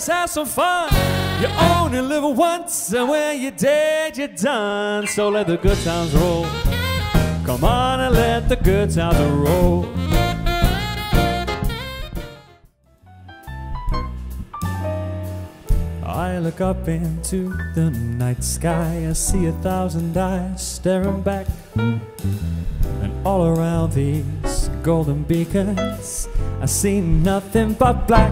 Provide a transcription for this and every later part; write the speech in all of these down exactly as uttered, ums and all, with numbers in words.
let's have some fun. You only live once, and when you're dead, you're done. So let the good times roll. Come on and let the good times roll. I look up into the night sky. I see a thousand eyes staring back, and all around these golden beacons I see nothing but black.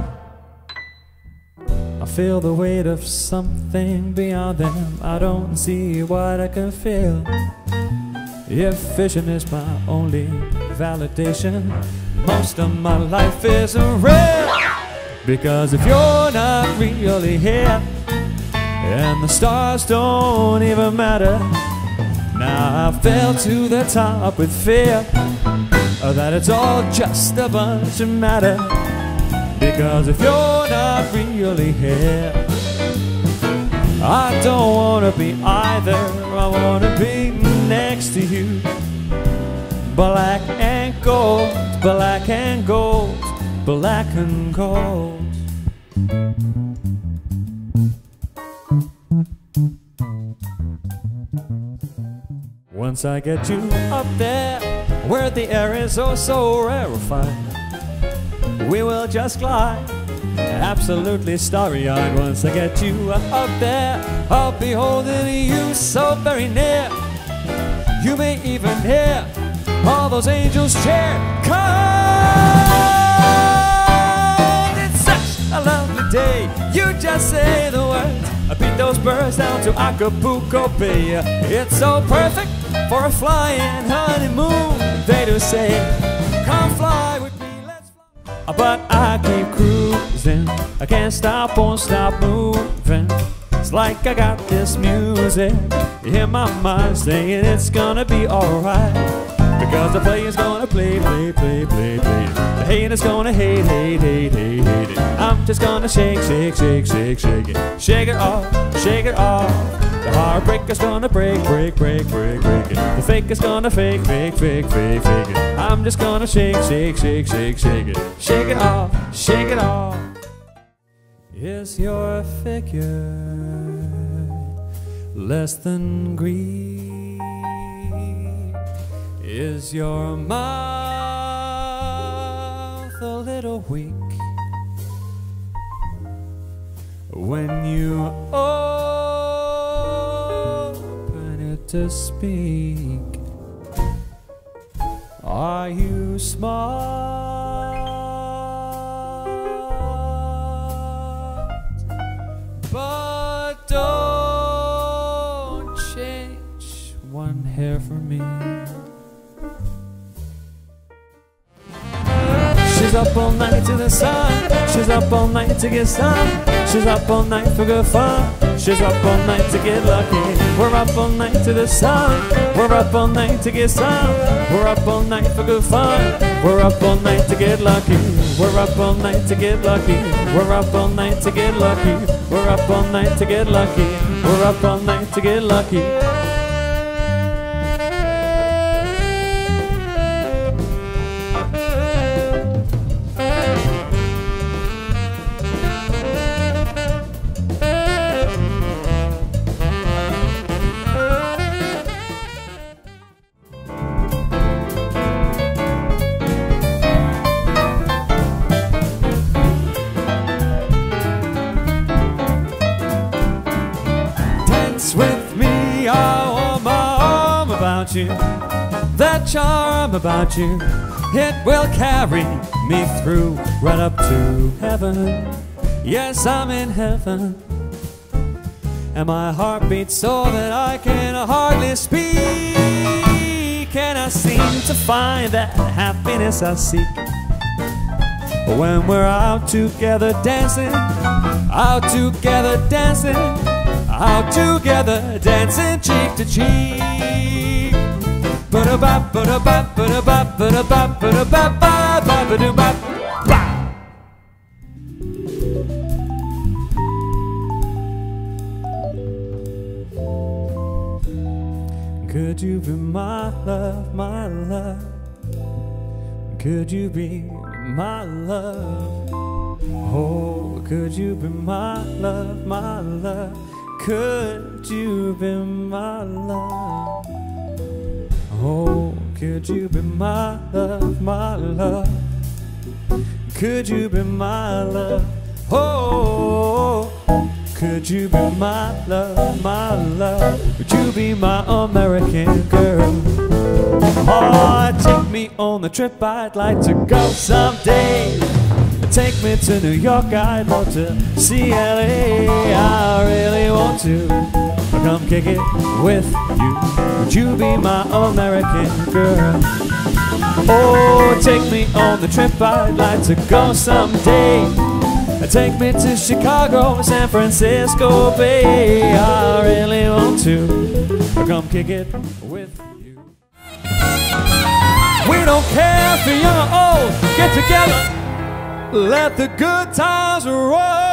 I feel the weight of something beyond them. I don't see what I can feel. If vision is my only validation, most of my life isn't real. Because if you're not really here, and the stars don't even matter, now I fell to the top with fear that it's all just a bunch of matter. Because if you're not really here, I don't wanna be either. I wanna be next to you. Black and gold, black and gold, black and gold. Once I get you up there, where the air is oh so rarefied, we will just glide, absolutely starry-eyed. Once I get you up there, I'll be holding you so very near. You may even hear all those angels cheer. Come, it's such a lovely day. You just say the words, I beat those birds down to Acapulco Bay. It's so perfect for a flying honeymoon. They do say, come fly with me, let's fly. But I keep cruising, I can't stop, won't stop moving. It's like I got this music in my mind saying it's gonna be alright. Because the player's gonna play, play, play, play, play. The haters gonna hate, hate, hate, hate, hate it. I'm just gonna shake, shake, shake, shake, shake it. Shake it off, shake it off. The heartbreaker's gonna break, break, break, break, break it. The faker's gonna fake, fake, fake, fake, fake it. I'm just gonna shake, shake, shake, shake, shake it. Shake it off, shake it off. Is your figure less than Greek? Is your mouth a little weak when you open it to speak? Are you smart? But don't change one hair for me. She's up all night to the sun. She's up all night to get sun. She's up all night for good fun. She's up all night to get lucky. We're up all night to the sun. We're up all night to get sun. We're up all night for good fun. We're up all night to get lucky. We're up all night to get lucky. We're up all night to get lucky. We're up all night to get lucky. We're up all night to get lucky. With me, I want my arm about you. That charm about you, it will carry me through right up to heaven. Yes, I'm in heaven, and my heart beats so that I can hardly speak. And I seem to find that happiness I seek when we're out together dancing, out together dancing, out together dancing cheek to cheek. Ba-da-bop, ba-da-bop, ba-da-bop, ba-da-bop, ba-da-bop, ba-da-bop, ba-da-bop. Could you be my love, my love? Could you be my love? Oh, could you be my love, my love? Could you be my love? Oh, could you be my love, my love? Could you be my love? Oh, could you be my love, my love? Would you be my American girl? Oh, take me on the trip I'd like to go someday. Take me to New York, I'd love to see L A. I really want to come kick it with you. Would you be my American girl? Oh, take me on the trip I'd like to go someday. Take me to Chicago, San Francisco Bay. I really want to come kick it with you. We don't care if you're young or old, get together, let the good times roll.